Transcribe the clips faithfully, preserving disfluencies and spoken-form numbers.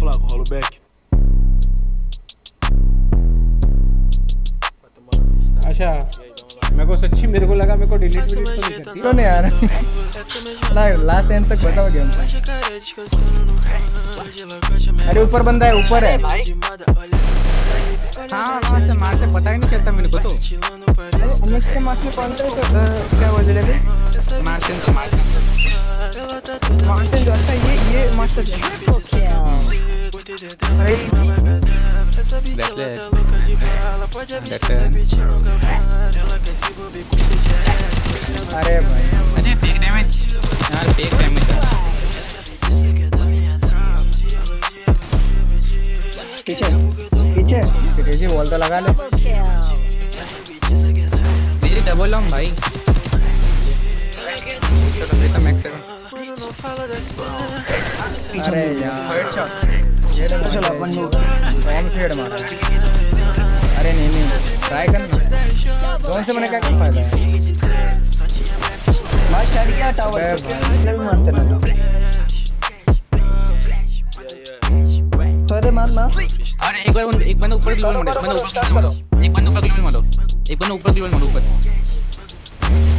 flaco, rola o back. अच्छा मेरे को सच्ची मेरे को लगा मेरे को डिलीट डिलीट तो नहीं करती तो नहीं यार ना लास्ट एंड तक बताओ गेम अरे ऊपर बंदा है ऊपर है हाँ हाँ से मार से पता ही नहीं चलता मेरे को तो हमने इसके मार्क्स में कौन सा तो क्या बोल रहे थे मार्टिन तो मार्टिन मार्टिन जो अच्छा ये ये मास्टर भाई देखले अरे भाई अरे फेक डैमेज यार फेक डैमेज पीछे पीछे पीछे बॉल तो लगा ले मेरी डबल लॉन्ग भाई तो मैक्स अरे यार हेडशॉट ये तो चलो अपन बॉम्ब से हेड मारा अरे नहीं नहीं ट्राई करना कौन से मैंने क्या कर फायदा है मार चढ़ गया टावर पे मारते ना तो अरे मार मार अरे एक बार एक बंदा ऊपर ग्लोबल मारो बंदा ऊपर ग्लोबल मारो एक बंदा ऊपर ग्लोबल मारो एक बंदा ऊपर ग्लोबल मारो ऊपर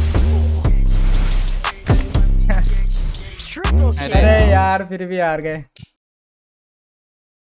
अरे यार फिर भी हार गए।